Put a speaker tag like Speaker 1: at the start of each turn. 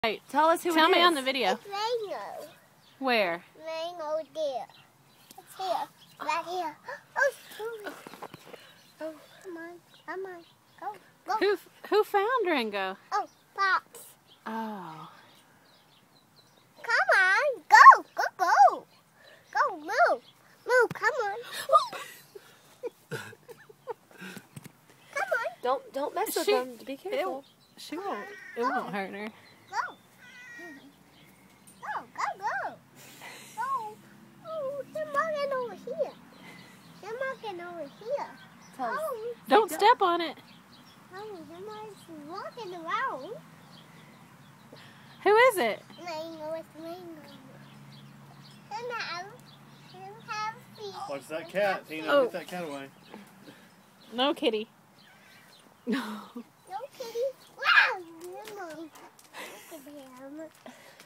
Speaker 1: Right, tell us who it is.
Speaker 2: Tell me on the video.
Speaker 3: It's Rango.
Speaker 2: Where?
Speaker 3: Rango there. It's here. Right here. Oh, sorry. Oh, come on. Come on. Go. Go.
Speaker 2: Who found Rango?
Speaker 3: Oh, Pops.
Speaker 2: Oh.
Speaker 3: Come on. Go. Go, go. Go, move. Move, come on. Come on.
Speaker 1: Don't mess with them. Be careful.
Speaker 2: She won't. It won't hurt her.
Speaker 3: Go. Go, go, go. Go. Oh, they're walking over here. They're walking over here. Oh,
Speaker 2: Don't step on it.
Speaker 3: oh, somebody's walking around.
Speaker 2: Who is it?
Speaker 3: Rango, it's Rango.
Speaker 4: Watch that cat, Tina.
Speaker 2: Oh.
Speaker 4: Get that cat away.
Speaker 2: No, kitty. No.
Speaker 3: No kitty. Wow! Look at him.